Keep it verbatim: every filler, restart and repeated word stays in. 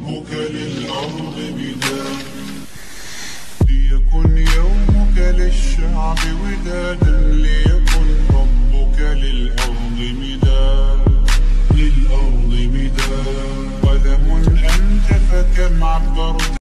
حبك للأرض مداد، ليكن يومك للشعب ودادا، ليكن حبك للأرض مداد، للأرض مداد. قلم أنت فكم عبرت